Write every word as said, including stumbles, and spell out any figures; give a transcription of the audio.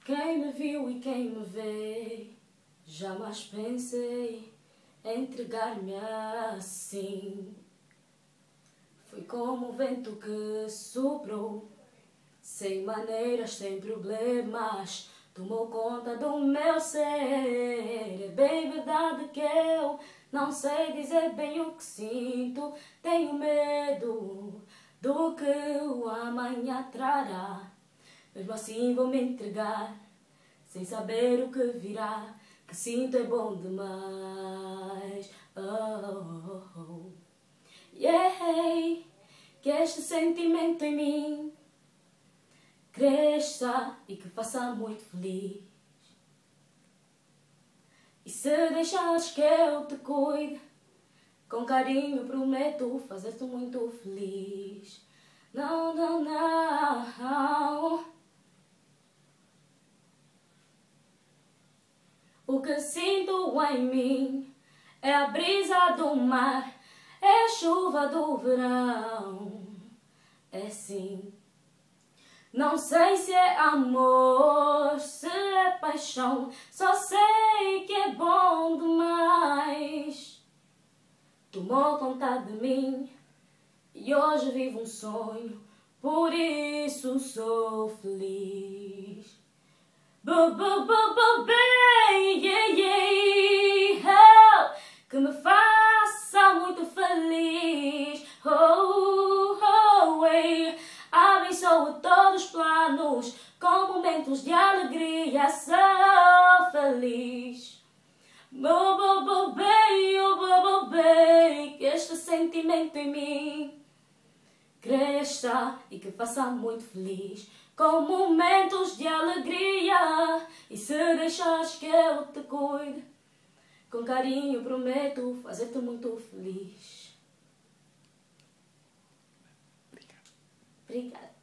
Quem me viu e quem me vê, jamais pensei em entregar-me assim. Fui como o vento que soprou, sem maneiras, sem problemas, tomou conta do meu ser. É bem verdade que eu não sei dizer bem o que sinto. Tenho medo do que o amanhã trará. Mesmo assim vou me entregar, sem saber o que virá. Que sinto é bom demais. Oh, oh, oh. Yeah. Que este sentimento em mim cresça e que faça muito feliz. E se deixares que eu te cuide, com carinho prometo fazer-te muito feliz. Não, não, não. O que sinto em mim é a brisa do mar, é a chuva do verão. É sim. Não sei se é amor, se é paixão, só sei que é bom demais. Tomou conta de mim e hoje vivo um sonho, por isso sou feliz. Bu, bu, bu, bu, bem, yeah, yeah, oh, que me faça muito feliz. Oh, oh, hey. Abençoo todos os planos com momentos de alegria. Sou feliz. Bu, bu, bu, bem, oh, bu, bu, bem, que este sentimento em mim cresça e que faça muito feliz, com momentos de alegria. E se deixares que eu te cuide, com carinho prometo fazer-te muito feliz. Obrigada. Obrigada.